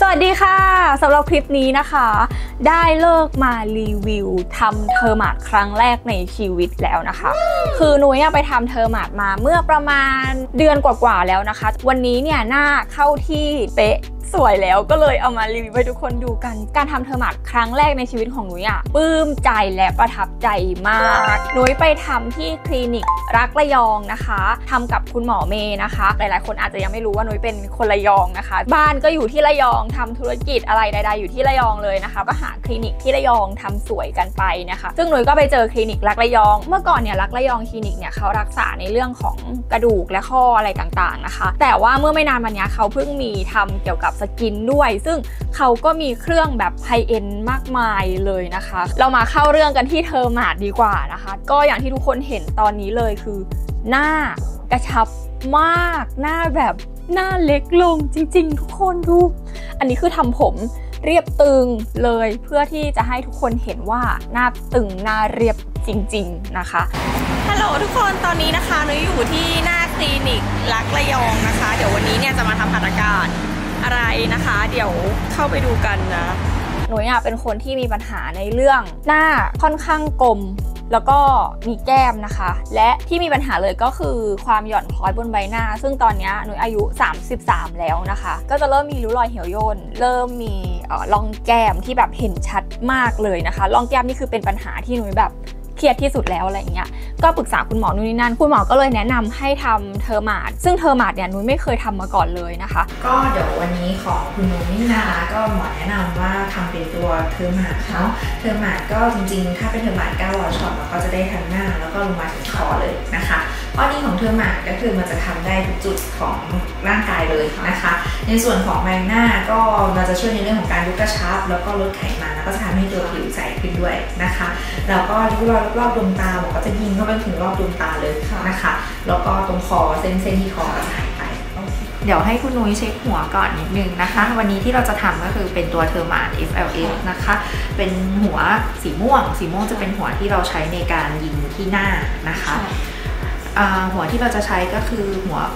วัสดีค่ะสำหรับคลิปนี้นะคะได้เลิกมารีวิวทำเทอร์มาทครั้งแรกในชีวิตแล้วนะคะคือนุ้ยไปทำเทอร์มาทมาเมื่อประมาณเดือนกว่าๆแล้วนะคะวันนี้เนี่ยหน้าเข้าที่เป๊ะสวยแล้วก็เลยเอามารีวิวให้ทุกคนดูกันการทำเทอร์มาทครั้งแรกในชีวิตของนุ้ยปลื้มใจและประทับใจมากนุ้ยไปทำที่คลินิกรักระยองนะคะทำกับคุณหมอเมย์นะคะหลายๆคนอาจจะยังไม่รู้ว่านุ้ยเป็นคนระยองนะคะบ้านก็อยู่ที่ระยองทำธุรกิจอะไรใดๆอยู่ที่ระยองเลยนะคะก็หาคลินิกที่ระยองทำสวยกันไปนะคะซึ่งนุ้ยก็ไปเจอคลินิกรักระยองเมื่อก่อนเนี่ยรักระยองคลินิกเนี่ยเขารักษาในเรื่องของกระดูกและข้ออะไรต่างๆนะคะแต่ว่าเมื่อไม่นานมานี้เขาเพิ่งมีทำเกี่ยวกับสกินด้วยซึ่งเขาก็มีเครื่องแบบไฮเอ็นมากมายเลยนะคะเรามาเข้าเรื่องกันที่เทอร์มาทดีกว่านะคะก็อย่างที่ทุกคนเห็นตอนนี้เลยคือหน้ากระชับมากหน้าแบบหน้าเล็กลงจริงๆทุกคนดูอันนี้คือทำผมเรียบตึงเลยเพื่อที่จะให้ทุกคนเห็นว่าหน้าตึงหน้าเรียบจริงๆนะคะฮัลโหลทุกคนตอนนี้นะคะนุ้ยอยู่ที่หน้าคลินิกรักระยองนะคะเดี๋ยววันนี้เนี่ยจะมาทำหัตถการอะไรนะคะเดี๋ยวเข้าไปดูกันนะนุ้ยเป็นคนที่มีปัญหาในเรื่องหน้าค่อนข้างกลมแล้วก็มีแก้มนะคะและที่มีปัญหาเลยก็คือความหย่อนคล้อยบนใบหน้าซึ่งตอนนี้นุ้ยอายุ33แล้วนะคะก็จะเริ่มมีริ้วรอยเหี่ยวย่นเริ่มมีร่องแก้มที่แบบเห็นชัดมากเลยนะคะร่องแก้มนี่คือเป็นปัญหาที่นุ้ยแบบเครียดที่สุดแล้วอะไรเงี้ยก็ปรึกษาคุณหมอนู่นนี่นั่นคุณหมอก็เลยแนะนำให้ทำเทอร์มาทซึ่งเทอร์มาทเนี่ยนุ้ยไม่เคยทำมาก่อนเลยนะคะก็เดี๋ยววันนี้ของคุณนุ้ยนะคะก็หมอแนะนำว่าทำเป็นตัวเทอร์มาทเนาะเทอร์มาทก็จริงๆถ้าเป็นเทอร์มาท900ช็อตเราก็จะได้ทั้งหน้าแล้วก็ลงมาถึงคอเลยนะคะข้อดีของเทอร์มาทก็คือมันจะทำได้ทุกจุดของร่างกายเลยนะคะในส่วนของใบหน้าก็เราจะช่วยในเรื่องของการยุบกระชับแล้วก็ลดไขมันแล้วก็จะทำให้ตัวผิวใสขึ้นด้วยนะคะแล้วก็ริ้วรอยรอบดวงตาก็จะยิงเข้าไปถึงรอบดวงตาเลยนะคะแล้วก็ตรงคอเส้นที่คอก็หายไปเดี๋ยวให้คุณนุ้ยเช็คหัวก่อนนิดนึงนะคะวันนี้ที่เราจะทำก็คือเป็นตัวเทอร์มาท FLS นะคะเป็นหัวสีม่วงจะเป็นหัวที่เราใช้ในการยิงที่หน้านะคะหัวที่เราจะใช้ก็คือหัว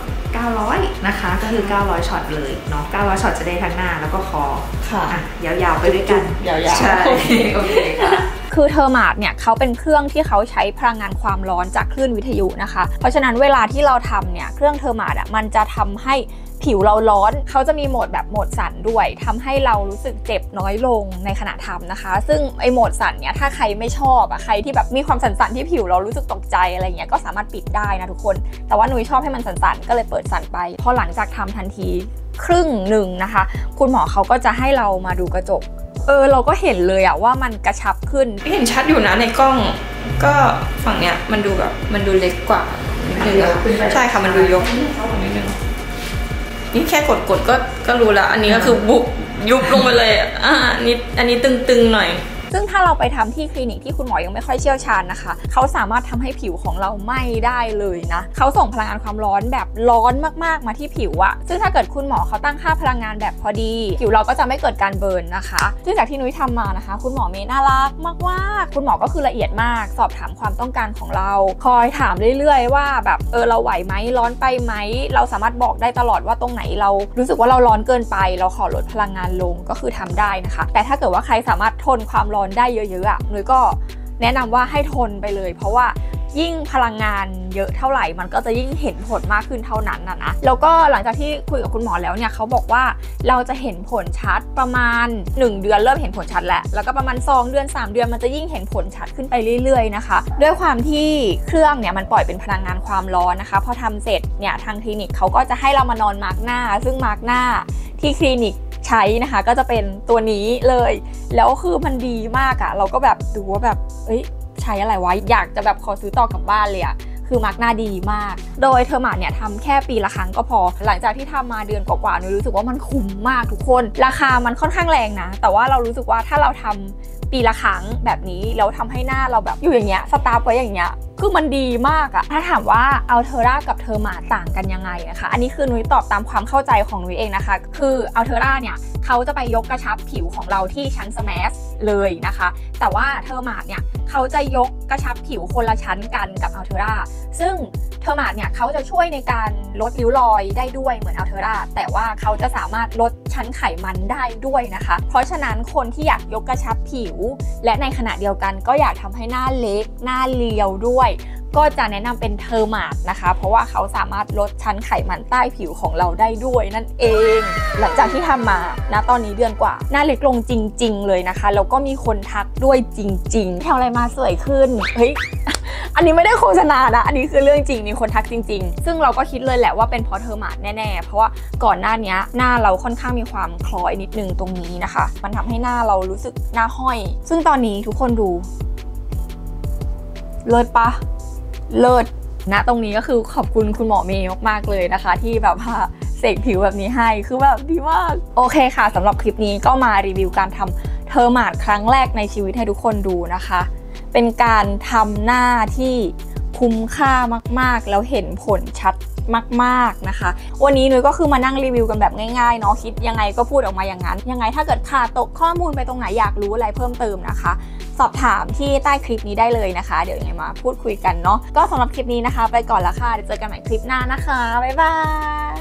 900นะคะก็คือ900ช็อตเลยเนาะ900ช็อตจะได้ทั้งหน้าแล้วก็คอค่ะยาวๆไปด้วยกันยาวๆใช่โอเคค่ะคือเทอร์มาทเนี่ยเขาเป็นเครื่องที่เขาใช้พลังงานความร้อนจากคลื่นวิทยุนะคะเพราะฉะนั้นเวลาที่เราทำเนี่ยเครื่องเทอร์มาทมันจะทำให้ผิวเราร้อนเขาจะมีโหมดแบบโหมดสั่นด้วยทำให้เรารู้สึกเจ็บน้อยลงในขณะทำนะคะซึ่งไอโหมดสั่นเนี่ยถ้าใครไม่ชอบใครที่แบบมีความสั่นๆที่ผิวเรารู้สึกตกใจอะไรเงี้ยก็สามารถปิดได้นะทุกคนแต่ว่านุ้ยชอบให้มันสั่นๆก็เลยเปิดสั่นไปพอหลังจากทำทันทีครึ่งหนึ่งนะคะคุณหมอเขาก็จะให้เรามาดูกระจกเราก็เห็นเลยว่ามันกระชับขึ้นเห็นชัดอยู่นะในกล้องก็ฝั่งเนี้ยมันดูแบบมันดูเล็กกว่านิดนึงใช่ค่ะมันดูยกนิดนึงนี่แค่กดก็รู้แล้วอันนี้ก็คือบุบยุบลงไปเลยอันนี้ตึงๆหน่อยซึ่งถ้าเราไปทำที่คลินิกที่คุณหมอยังไม่ค่อยเชี่ยวชาญนะคะเขาสามารถทำให้ผิวของเราไหม้ได้เลยนะเขาส่งพลังงานความร้อนแบบร้อนมากๆมาที่ผิวซึ่งถ้าเกิดคุณหมอเขาตั้งค่าพลังงานแบบพอดีผิวเราก็จะไม่เกิดการเบิร์นนะคะซึ่งจากที่นุ้ยทำมานะคะคุณหมอเมย์น่ารักมากๆคุณหมอก็คือละเอียดมากสอบถามความต้องการของเราคอยถามเรื่อยๆว่าแบบเราไหวไหมร้อนไปไหมเราสามารถบอกได้ตลอดว่าตรงไหนเรารู้สึกว่าเราร้อนเกินไปเราขอลดพลังงานลงก็คือทำได้นะคะแต่ถ้าเกิดว่าใครสามารถทนความร้อนได้เยอะๆนุ้ยก็แนะนำว่าให้ทนไปเลยเพราะว่ายิ่งพลังงานเยอะเท่าไหร่มันก็จะยิ่งเห็นผลมากขึ้นเท่านั้นนะแล้วก็หลังจากที่คุยกับคุณหมอแล้วเนี่ยเขาบอกว่าเราจะเห็นผลชัดประมาณ1เดือนเริ่มเห็นผลชัดแล้วก็ประมาณ2เดือน3เดือนมันจะยิ่งเห็นผลชัดขึ้นไปเรื่อยๆนะคะด้วยความที่เครื่องเนี่ยมันปล่อยเป็นพลังงานความร้อนนะคะพอทำเสร็จเนี่ยทางคลินิกเขาก็จะให้เรามานอนมาร์กหน้าซึ่งมาร์กหน้าที่คลินิกใช้นะคะก็จะเป็นตัวนี้เลยแล้วคือมันดีมากเราก็แบบดูว่าแบบใช้อะไรวะอยากจะแบบขอซื้อต่อกลับบ้านเลยคือมาร์กหน้าดีมากโดยเทอร์มาทเนี่ยทำแค่ปีละครั้งก็พอหลังจากที่ทำมาเดือนกว่าๆหนูรู้สึกว่ามันคุ้มมากทุกคนราคามันค่อนข้างแรงนะแต่ว่าเรารู้สึกว่าถ้าเราทำปีละครั้งแบบนี้แล้วทำให้หน้าเราแบบอยู่อย่างเงี้ยสตาร์ฟไว้อย่างเงี้ยคือมันดีมากอะถ้าถามว่าอัลเทอร่ากับเทอร์มาต่างกันยังไงนะคะอันนี้คือนุ้ยตอบตามความเข้าใจของนุ้ยเองนะคะคืออัลเทอร่าเนี่ยเขาจะไปยกกระชับผิวของเราที่ชั้นสแมชเลยนะคะแต่ว่าเทอร์มาเนี่ยเขาจะยกกระชับผิวคนละชั้นกันกับอัลเทอร่าซึ่งเทอร์มาเนี่ยเขาจะช่วยในการลดริ้วรอยได้ด้วยเหมือนอัลเทอร่าแต่ว่าเขาจะสามารถลดชั้นไขมันได้ด้วยนะคะเพราะฉะนั้นคนที่อยากยกกระชับผิวและในขณะเดียวกันก็อยากทำให้หน้าเล็กหน้าเรียวด้วยก็จะแนะนำเป็นเทอร์มาสนะคะเพราะว่าเขาสามารถลดชั้นไขมันใต้ผิวของเราได้ด้วยนั่นเองหลังจากที่ทำมานะตอนนี้เดือนกว่าหน้าเล็กลงจริงๆเลยนะคะแล้วก็มีคนทักด้วยจริงๆทำอะไรมาสวยขึ้นเฮ้ยอันนี้ไม่ได้โฆษณานะอันนี้คือเรื่องจริงมีคนทักจริงๆซึ่งเราก็คิดเลยแหละว่าเป็นเพราะเทอร์มาสแน่ๆเพราะว่าก่อนหน้านี้หน้าเราค่อนข้างมีความคล้อยนิดนึงตรงนี้นะคะมันทำให้หน้าเรารู้สึกหน้าห้อยซึ่งตอนนี้ทุกคนดูเลิศปะเลิศนะตรงนี้ก็คือขอบคุณคุณหมอเมย์มากๆเลยนะคะที่แบบว่าเสกผิวแบบนี้ให้คือแบบดีมากโอเคค่ะสำหรับคลิปนี้ก็มารีวิวการทำเทอร์มาสครั้งแรกในชีวิตให้ทุกคนดูนะคะเป็นการทำหน้าที่คุ้มค่ามากๆแล้วเห็นผลชัดมากๆนะคะวันนี้นุ้ยก็คือมานั่งรีวิวกันแบบง่ายๆเนาะคิดยังไงก็พูดออกมาอย่างนั้นยังไงถ้าเกิดขาดตกข้อมูลไปตรงไหนอยากรู้อะไรเพิ่มเติมนะคะสอบถามที่ใต้คลิปนี้ได้เลยนะคะเดี๋ยวยังไงมาพูดคุยกันเนาะก็สำหรับคลิปนี้นะคะไปก่อนละค่ะเดี๋ยวเจอกันใหม่คลิปหน้านะคะบ๊ายบาย